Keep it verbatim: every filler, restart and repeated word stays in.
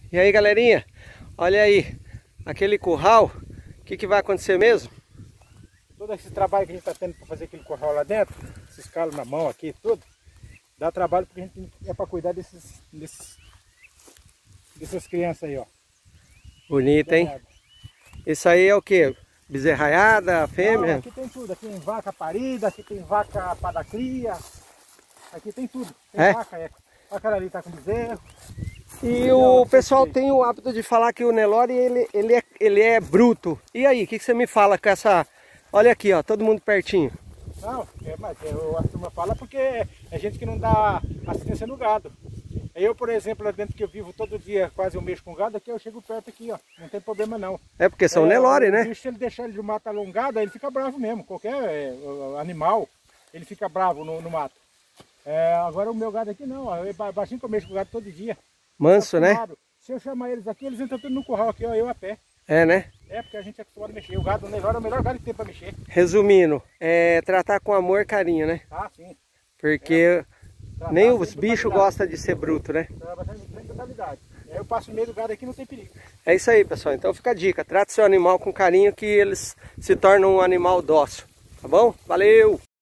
E aí, galerinha, olha aí, aquele curral, o que, que vai acontecer mesmo? Todo esse trabalho que a gente está tendo para fazer aquele curral lá dentro, esses calos na mão aqui, tudo, dá trabalho porque a gente é para cuidar desses, desses, dessas crianças aí, ó. Bonito, hein? Isso aí é o que? Bezerraiada, fêmea? Não, aqui tem tudo, aqui tem vaca parida, aqui tem vaca para cria, aqui tem tudo. Tem é? vaca, é. Aquela ali tá com bezerro. E o pessoal tem o hábito de falar que o Nelore, ele, ele, é, ele é bruto. E aí, o que, que você me fala com essa... Olha aqui, ó, todo mundo pertinho. Não, é, mas eu, a turma fala porque é gente que não dá assistência no gado. Eu, por exemplo, lá dentro que eu vivo todo dia, quase um mês com gado, aqui eu chego perto aqui, ó. Não tem problema não. É porque são é, Nelore, o né? bicho, se ele deixar ele de mato alongado, aí ele fica bravo mesmo. Qualquer é, animal, ele fica bravo no, no mato. É, agora o meu gado aqui não, ó, eu baixinho que eu mexo com o gado todo dia. Manso, né? Se eu chamar eles aqui, eles entram tudo no curral aqui, ó, eu a pé. É, né? É, porque a gente é acostumado a mexer. O gado, o Nelore é o melhor gado que tem para mexer. Resumindo, é tratar com amor e carinho, né? Ah, sim. Porque é, nem os bichos gostam de ser bruto, né? Sem totalidade. Eu passo no meio do gado aqui, não tem perigo. É isso aí, pessoal. Então fica a dica. Trate seu animal com carinho que eles se tornam um animal dócil. Tá bom? Valeu!